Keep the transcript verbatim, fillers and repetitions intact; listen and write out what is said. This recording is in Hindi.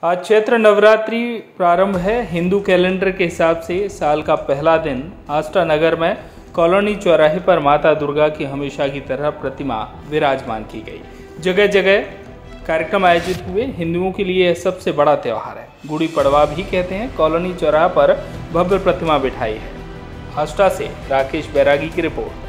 आज चैत्र नवरात्रि प्रारंभ है। हिंदू कैलेंडर के हिसाब से साल का पहला दिन आष्टा नगर में कॉलोनी चौराहे पर माता दुर्गा की हमेशा की तरह प्रतिमा विराजमान की गई। जगह जगह कार्यक्रम आयोजित हुए। हिंदुओं के लिए यह सबसे बड़ा त्यौहार है, गुड़ी पड़वा भी कहते हैं। कॉलोनी चौराहा पर भव्य प्रतिमा बिठाई है। आष्टा से राकेश बैरागी की रिपोर्ट।